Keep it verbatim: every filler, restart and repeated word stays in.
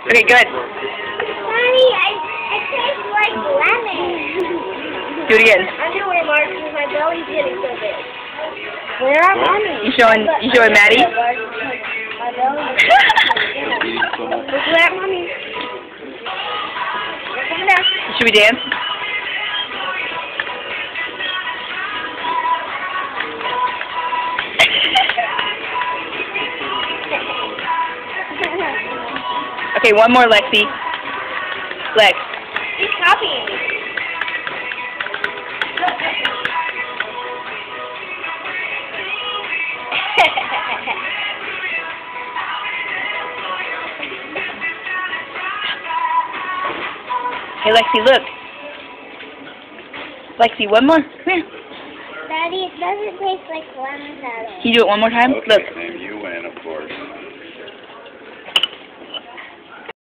Okay, good. Mommy, I, it tastes like lemon. Do it again. I'm doing Mark because my belly's getting so big. Where are mommy? You showing? You showing Maddie? My belly's getting so big. Look at mommy. Come down. Should we dance? Okay, one more, Lexi. Lex. He's copying me. Hey, Lexi, look. Lexi, one more. Come here. Daddy, it doesn't taste like lemon at all. Can you do it one more time? Okay, Look. then you win, of course.